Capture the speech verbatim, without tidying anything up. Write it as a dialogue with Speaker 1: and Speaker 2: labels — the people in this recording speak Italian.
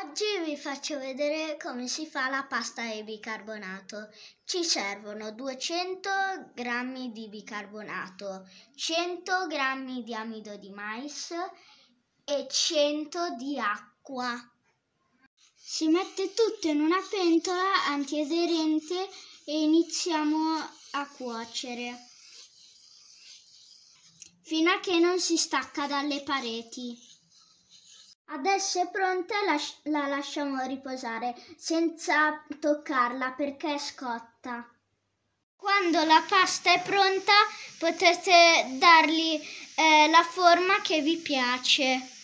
Speaker 1: Oggi vi faccio vedere come si fa la pasta di bicarbonato. Ci servono duecento grammi di bicarbonato, cento grammi di amido di mais e cento di acqua. Si mette tutto in una pentola antiaderente e iniziamo a cuocere fino a che non si stacca dalle pareti. Adesso è pronta e la lasciamo riposare senza toccarla perché è scotta. Quando la pasta è pronta potete dargli eh, la forma che vi piace.